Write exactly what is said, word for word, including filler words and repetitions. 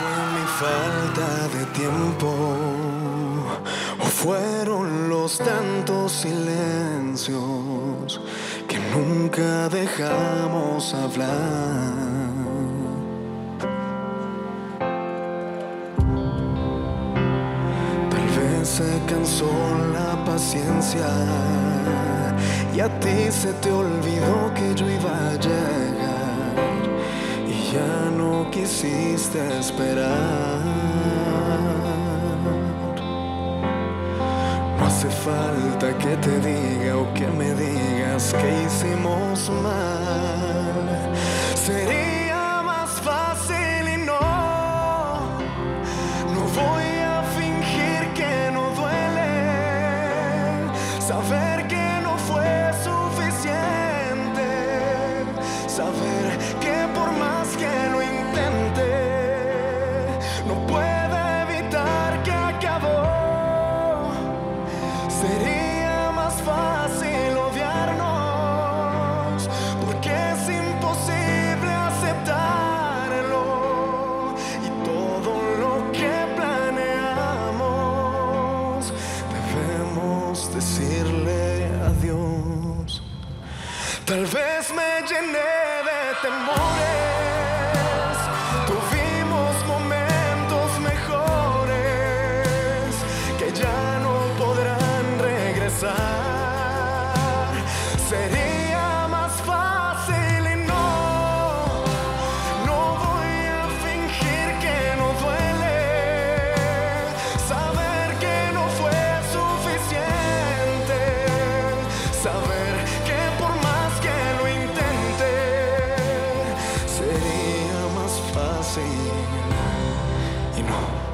Fue mi falta de tiempo, o fueron los tantos silencios que nunca dejamos hablar. Tal vez se cansó la paciencia y a ti se te olvidó que yo iba a llegar y ya no quisiste esperar. No hace falta que te diga o que me digas que hicimos mal. Sería más fácil y no, no voy a fingir que no duele. Saber que no fue suficiente, saber que por más que lo intente, no puede evitar que acabó. Sería más fácil odiarnos, porque es imposible aceptarlo. Y todo lo que planeamos, debemos decirle adiós. Tal vez me llené de temores, tuvimos momentos mejores que ya no podrán regresar. Sería más fácil y no, no voy a fingir que no duele. Saber que no fue suficiente, saber que por más que lo intente, sería más fácil y no.